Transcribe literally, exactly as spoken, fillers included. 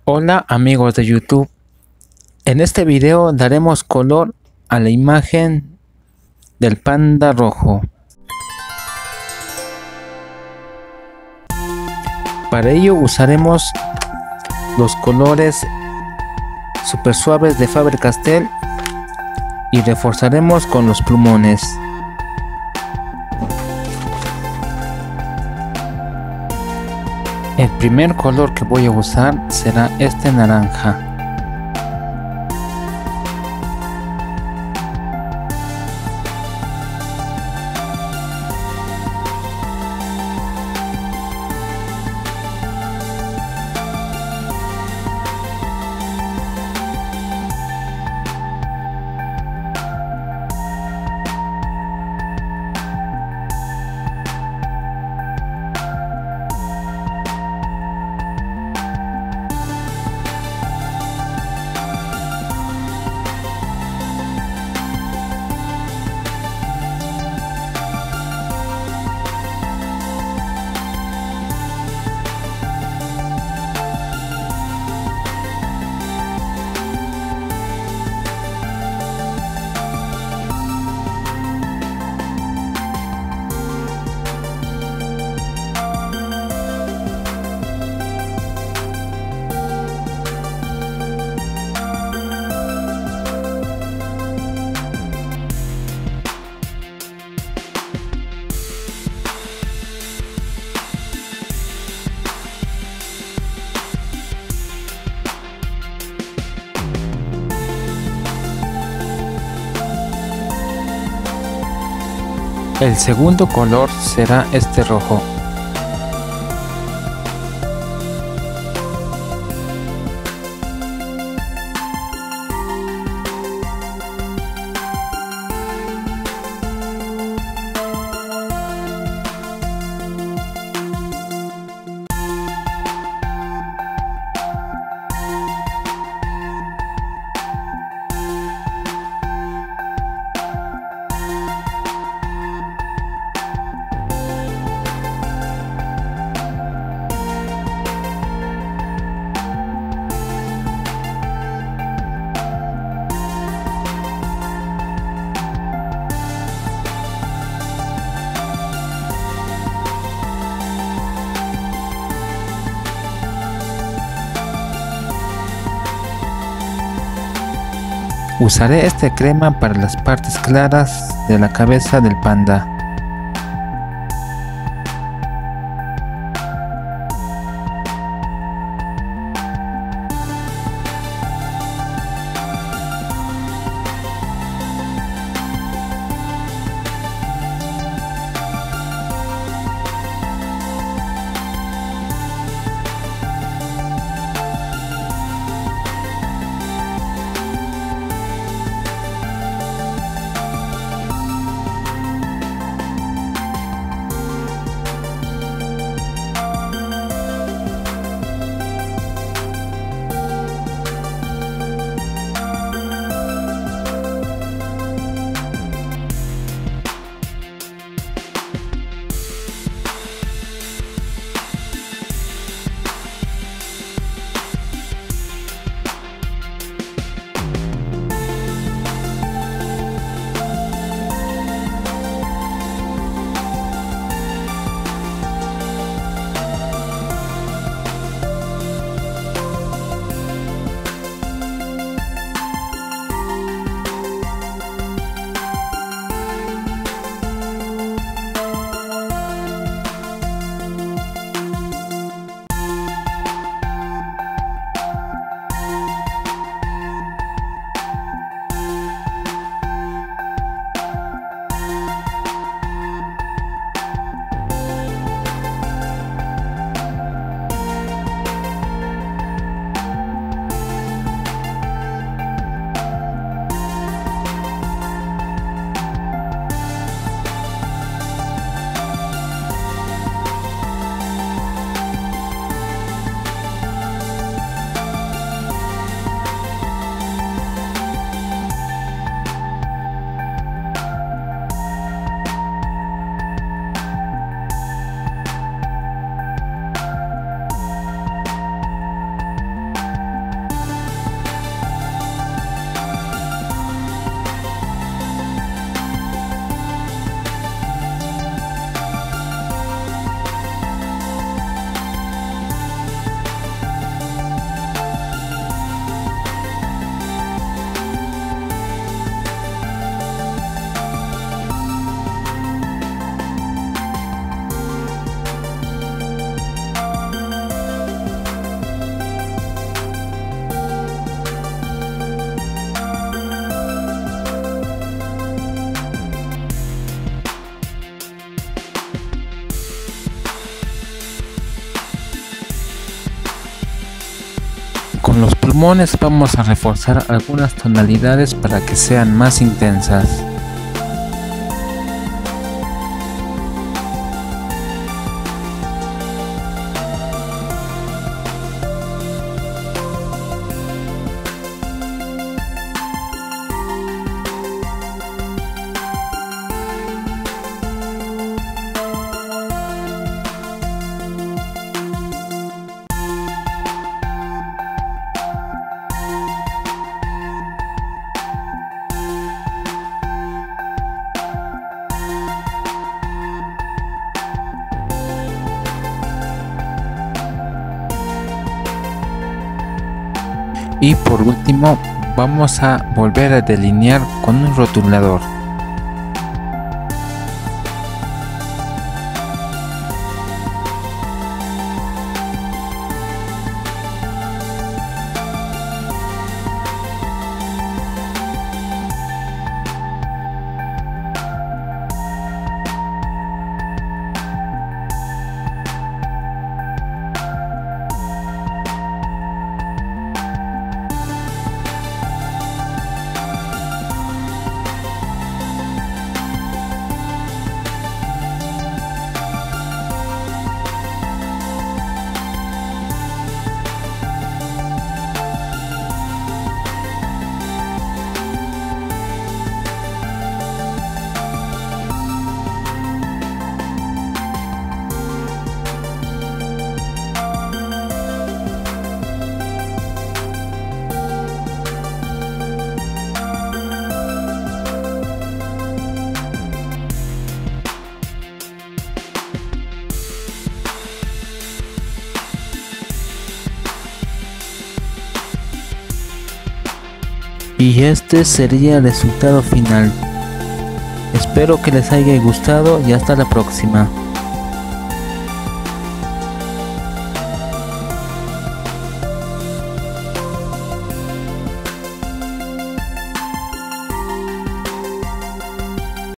Hola amigos de YouTube, en este video daremos color a la imagen del panda rojo. Para ello usaremos los colores super suaves de Faber-Castell y reforzaremos con los plumones. El primer color que voy a usar será este naranja. El segundo color será este rojo. Usaré esta crema para las partes claras de la cabeza del panda. Con los pulmones vamos a reforzar algunas tonalidades para que sean más intensas. Y por último vamos a volver a delinear con un rotulador. Y este sería el resultado final. Espero que les haya gustado y hasta la próxima.